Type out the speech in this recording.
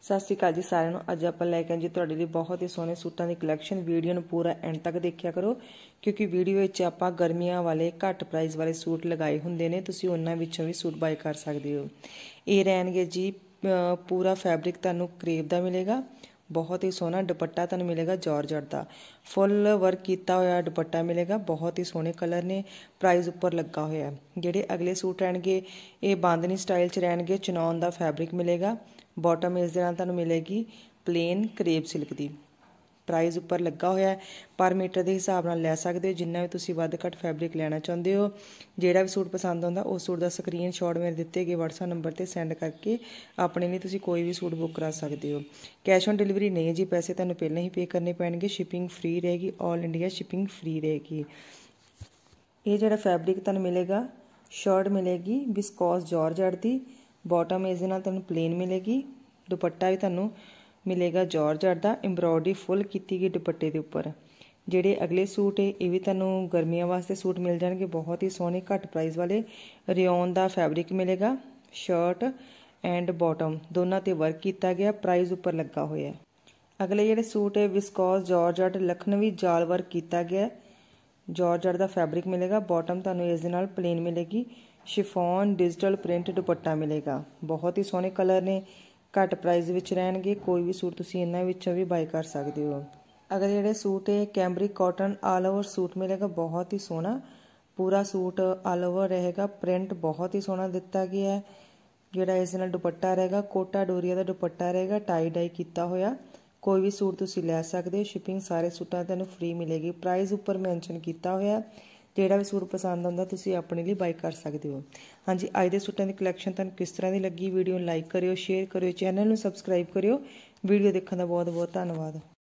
सत श्री अकाल जी सारिਆਂ ਨੂੰ। ਅੱਜ ਆਪਾਂ ਲੈ ਕੇ ਆਏ ਜੀ ਤੁਹਾਡੇ ਲਈ ਬਹੁਤ ਹੀ ਸੋਹਣੇ ਸੂਟਾਂ ਦੀ ਕਲੈਕਸ਼ਨ। ਵੀਡੀਓ ਨੂੰ ਪੂਰਾ ਐਂਡ ਤੱਕ ਦੇਖਿਆ ਕਰੋ ਕਿਉਂਕਿ ਵੀਡੀਓ ਵਿੱਚ ਆਪਾਂ ਗਰਮੀਆਂ ਵਾਲੇ ਘੱਟ ਪ੍ਰਾਈਸ ਵਾਲੇ ਸੂਟ ਲਗਾਏ ਹੁੰਦੇ ਨੇ, ਤੁਸੀਂ ਉਹਨਾਂ ਵਿੱਚੋਂ ਵੀ ਸੂਟ ਬਾਏ ਕਰ ਸਕਦੇ ਹੋ। ਇਹ ਰਹਿਣਗੇ ਜੀ पूरा फैब्रिक ਤੁਹਾਨੂੰ क्रेप ਦਾ मिलेगा, बहुत ही सोहना दुपट्टा ਤੁਹਾਨੂੰ मिलेगा जॉर्जेट ਦਾ, फुल वर्क किया होया दुपट्टा मिलेगा, बहुत ही सोहने कलर ने, प्राइस उपर लगा होया। ਜਿਹੜੇ अगले सूट रहणगे ये बांधनी स्टाइल च रहणगे, चनौन ਦਾ फैब्रिक मिलेगा, बॉटम इस दे नाल ਤੁਹਾਨੂੰ मिलेगी प्लेन क्रेप सिल्क दी, प्राइस उपर लगा होया पर मीटर के हिसाब नाल लै सकते हो जिन्ना भी तुसीं वध घट फैब्रिक लेना चाहते हो। जिहड़ा भी सूट पसंद आउंदा उस सूट का स्क्रीनशॉट मेरे दिते गए WhatsApp नंबर पर सेंड करके अपने लिए तुसीं कोई भी सूट बुक करा सकते हो। कैश ऑन डिलीवरी नहीं है जी, पैसे तुहानूं पहले ही पे करने पैणगे, शिपिंग फ्री रहेगी, ऑल इंडिया शिपिंग फ्री रहेगी। ये जिहड़ा फैब्रिक तुहानूं मिलेगा, शर्ट मिलेगी विस्कोस जॉर्जेट दी, बॉटम इस दे नाल तुहानूं प्लेन मिलेगी, दुपट्टा भी तुहानूं मिलेगा जॉर्जेट दा, एम्ब्रॉयडरी फुल की गई दुपट्टे के उपर। ਜਿਹੜੇ अगले सूट है ये भी तुहानूं गर्मियों वास्ते सूट मिल जाएंगे, बहुत ही सोहने घट प्राइस वाले, रियोन का फैब्रिक मिलेगा, शर्ट एंड बॉटम दोनों ते वर्क किया गया, प्राइस उपर लगा होया। अगले जिहड़े सूट है विस्कोस जॉर्जेट लखनवी जाल वर्क किया गया, जॉर्जेट का फैब्रिक मिलेगा, बॉटम तुहानूं इस दे नाल प्लेन मिलेगी, शिफॉन डिजिटल प्रिंट दुपट्टा मिलेगा, बहुत ही सोहने कलर ने, घट प्राइस विच रहणगे, कोई भी सूट तुसीं इन्हां विचों भी बाय कर सकते हो। अगर जिहड़े सूट है cambric cotton all over suit मिलेगा, बहुत ही सोहना पूरा सूट ऑल ओवर रहेगा, प्रिंट बहुत ही सोहना दिता गया है, जिहड़ा इस नाल दुपट्टा रहेगा कोटा डोरिया का दुपट्टा रहेगा, टाई डाई किया होया, कोई भी सूट तुसीं लै सकदे हो, शिपिंग सारे सूटां तुहानूं फ्री मिलेगी, प्राइस उपर मैंशन किया होया। जिहड़ा भी सूट पसंद आउंदा तुसीं अपने लिए बाय कर सकते हो। हाँ जी, अज दे सूटां दी कलैक्शन तुहानूं किस तरह की लगी, वीडियो लाइक करियो, शेयर करियो, चैनल नूं सबसक्राइब करियो। वीडियो देखने का बहुत बहुत धन्नवाद।